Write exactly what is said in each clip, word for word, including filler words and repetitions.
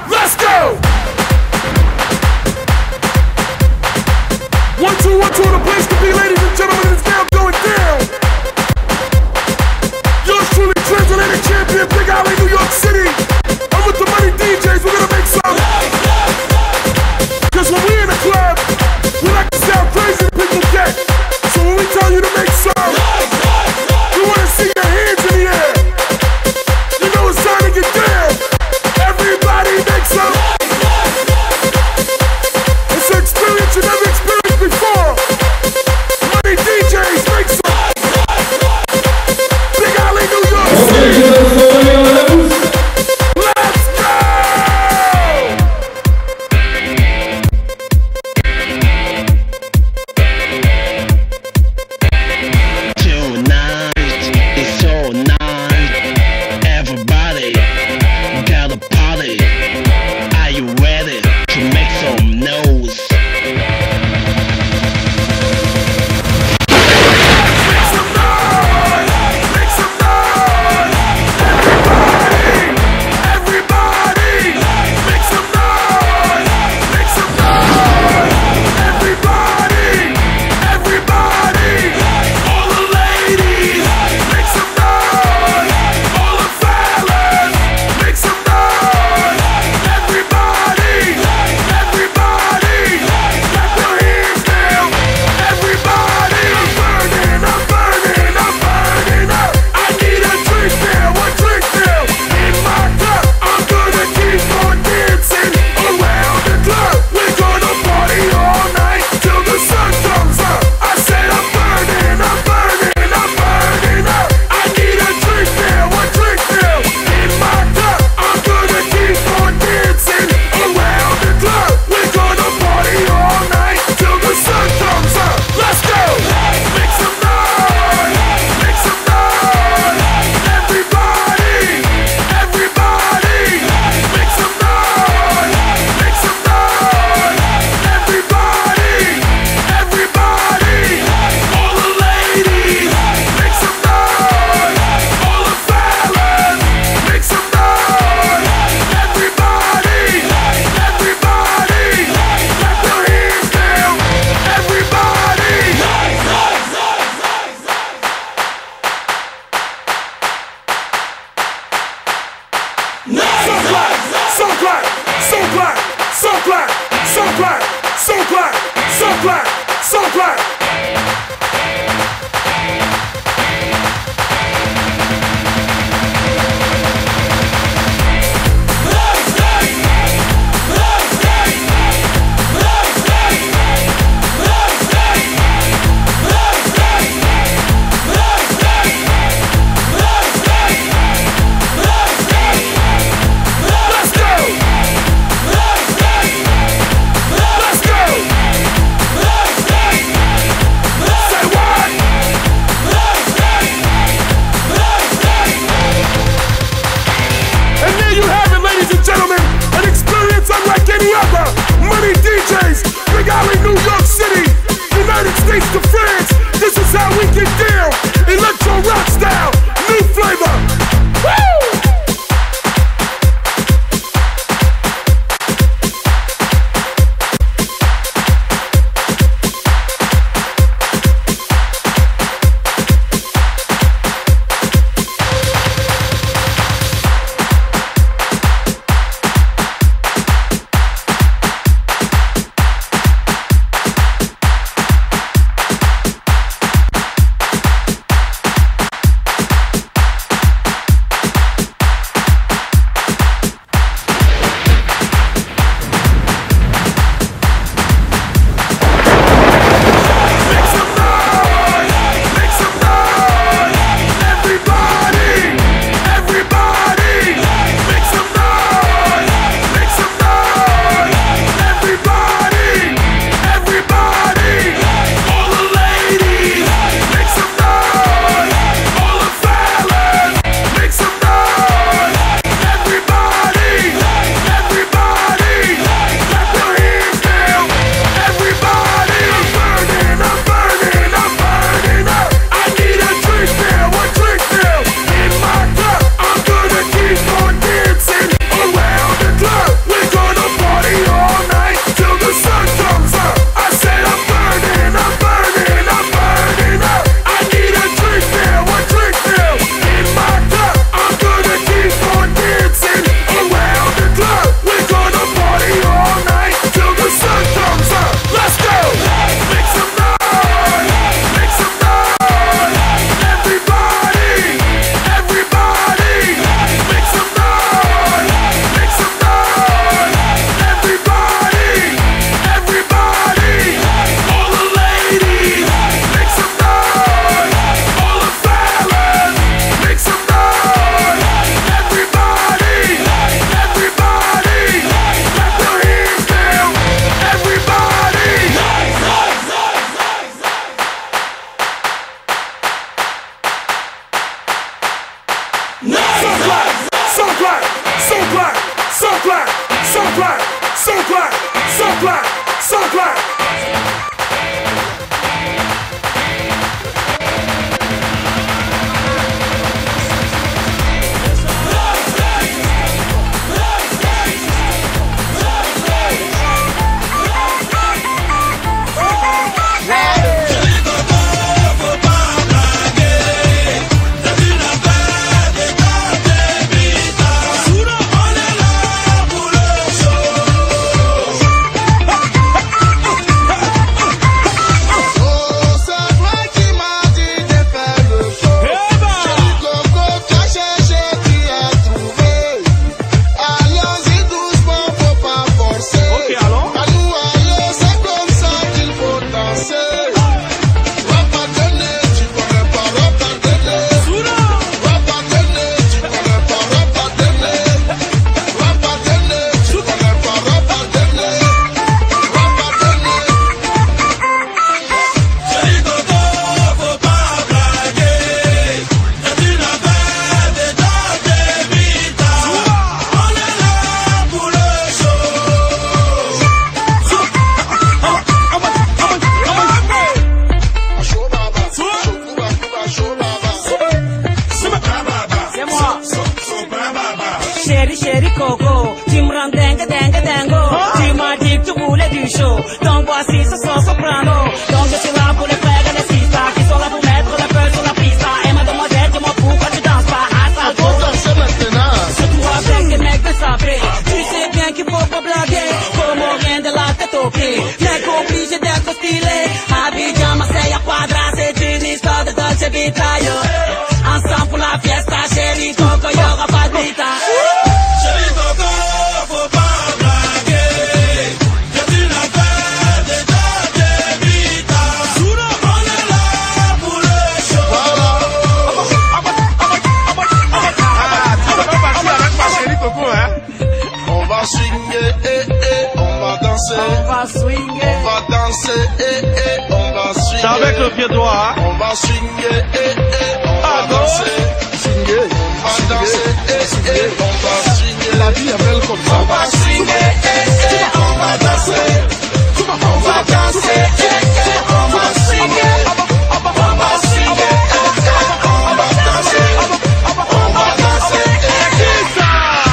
Let's go! One, two, one, two, the place to be, ladies and gentlemen, it's now going down. Yours truly, transatlantic champion, Big Alley, New York City. I'm with the Money D Js, we're gonna make some. Cause when we in the club, we like to sound crazy and people get. So when we tell you to make some, we wanna see your hands in the air. You know it's time to get down. Everybody make some. It's an experience you never experienced before. Money D Js, make some. Big Alley, New York City. Let's go! Tonight is so nice. Everybody got a party. Are you ready to make some noise? Make some noise! Make some noise! Everybody! Everybody! Make some noise! Make some noise! Everybody! Everybody! All the ladies! Make some noise! All the fellas! Make some noise! Everybody! Everybody! Clap your hands now! Everybody! I'm burning! I'm burning! I'm burning up! I need a drink now! A drink now! In my cup! I'm gonna keep on dancing around the club! We're gonna party all night till the sun comes up! I said I'm burning! I'm burning! I'm burning up! I need a drink now! A drink now! In my cup! I'm gonna keep on dancing around the club! We're gonna party all night till the sun comes up! Let's go! Make some noise! Make some noise! Everybody! Everybody! Make some noise! Make some noise! Everybody! Everybody! All the ladies! Make some noise! All the fellas! Make some noise! Everybody! Everybody! Clap your hands now! Everybody! So clap! So clap! So clap! So clap! So clap! So clap! So clap! So clap! Let's go! Let's go! Say So glad. Chéri chéri coco, tu me rends dingue dingue dingo. Tu m'as dit que tu voulais du show, donc voici ce son soprano. Donc je suis là pour les frères et les sisters qui sont là pour mettre le feu sur la piste. Et mademoiselle, dis-moi pourquoi tu danses pas à ça. Faut danser maintenant. Surtout avec des mecs de sabré. Tu sais bien qu'il faut pas blaguer, comme rien de la tête aux pieds. Mec obligé d'être stylé. Abidjan, Marseille, à Quadra, c'est une histoire de Dolce Vita. Yo. Ensemble pour la fiesta, chéri coco, y'aura pas de vita. On va swinguer, on va danser, eh, eh, on va swinguer. C'est avec le pied droit, hein? On va swinguer, eh, eh, on va danser. Swinguer, on va danser, eh, eh, on va swinguer. La vie est belle comme ça. On va swinguer, eh, eh, on va danser. On va danser, eh, eh, on va swinguer. On va swinguer, eh, eh, on va danser. On va danser, eh, eh.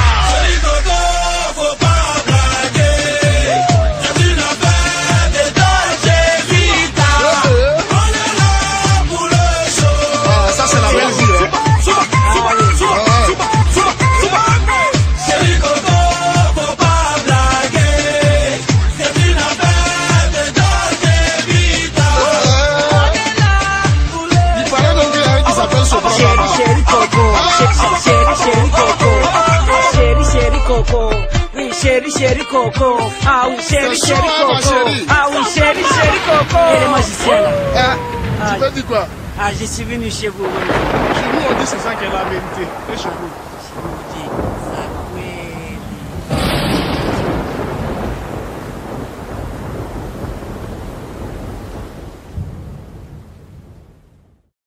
Chéri chéri coco, ah oui chéri chéri coco, ah oui chéri chéri coco. Et les magiciens là. Hein? Tu peux dire quoi? Ah, je suis venu chez vous. Chez vous on dit c'est ça qui est la vérité. Et chez vous?